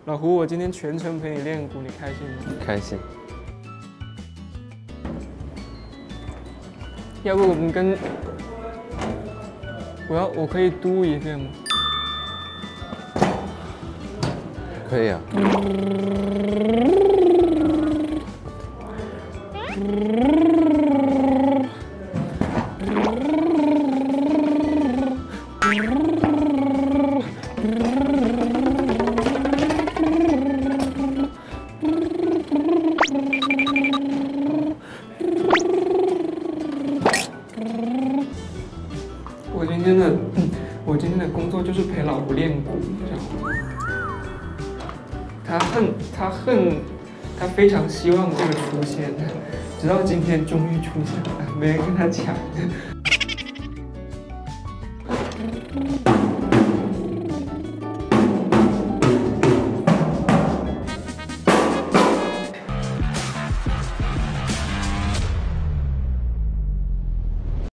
老胡，我今天全程陪你练鼓，你开心吗？ 开心。 要不我们跟我可以嘟一遍吗？ 可以啊。 我今天的工作就是陪老胡练鼓，你知道吗？他非常希望这个出现，直到今天终于出现了，没人跟他抢。